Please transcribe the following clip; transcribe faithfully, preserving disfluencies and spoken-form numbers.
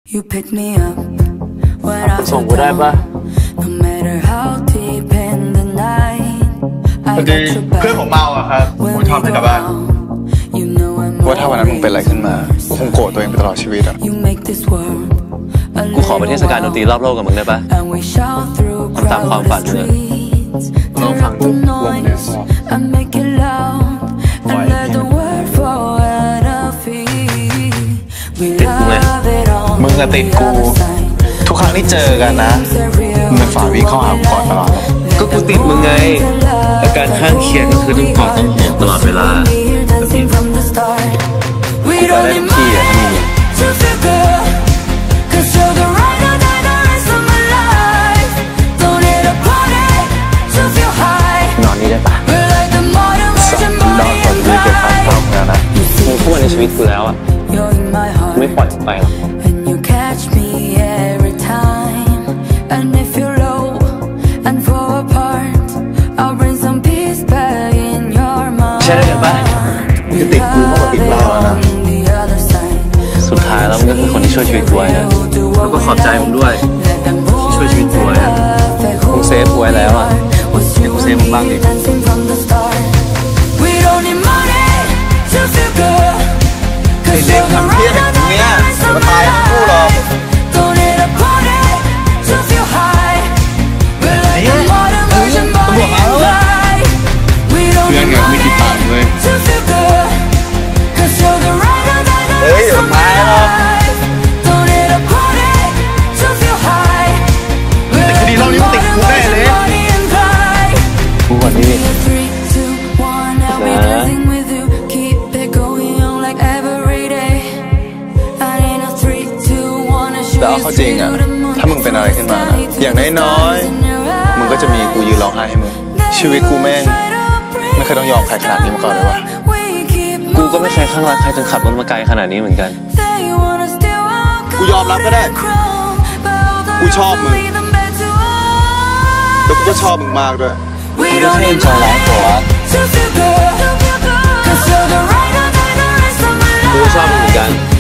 คุณส่งกูได้ปะพอดีเพื่อนผมเมาอะครับผมชอบให้กลับบ้านว่าถ้าวันนั้นมึงเป็นอะไรขึ้นมาคงโกรธตัวเองไปตลอดชีวิตอะกูขอไปเทศกาลดนตรีรอบโลกกับมึงได้ปะทำตามความฝันเลยลองฟังปุ๊บวงเนี่ยติดมึงเลยมึงอะติดกูทุกครั้งที่เจอกันนะมึงฝ่าวิ่งเข้าหากูก่อนตลอดก็กูติดมึงไงอาการข้างเคียงก็คือต้องกอดต้องหอมตลอดเวลากูไปได้ทุกที่อะถ้ามีนอนนี่ได้ปะนอนก่อนจะเกิดความเศร้าแล้วนะมึงเข้ามาในชีวิตกูแล้วอะไม่ปล่อยมึงไปหรอกใช่ได้กันปะมึงจะติดกูมากกว่าติดเราแล้วนะสุดท้ายแล้วมึงก็คือคนที่ช่วยชีวิตกูไว้นะแล้วก็ขอบใจมึงด้วยที่ช่วยชีวิตกูไว้อะมึงเซฟกูไว้แล้วอะเดี๋ยวกูเซฟมึงบ้างดิไอ้เด็กทำเพี้ยแบบนี้มันตายทั้งคู่หรอกเพื่อนกับไม่คิดต่างเลยเฮ้ยเดี๋ยวตายหรอกแต่คดีเรานี้มันติดคุกแน่เลยกูก่อนนี่นะแต่เอาเข้าจริงอะถ้ามึงเป็นอะไรขึ้นมานะอย่างน้อยๆมึงก็จะมีกูยืนร้องไห้ให้มึงชีวิตกูแม่งไม่เคยต้องยอมใครขนาดนี้มาก่อนเลยวะกูก็ไม่เคยข้างรักใครจนขับรถมาไกลขนาดนี้เหมือนกันกูยอมรับก็ได้กูชอบมึงแล้วกูก็ชอบมึงมากด้วยกูจะให้เอ็นจอยไลฟ์ก่อนกูชอบมึงเหมือนกัน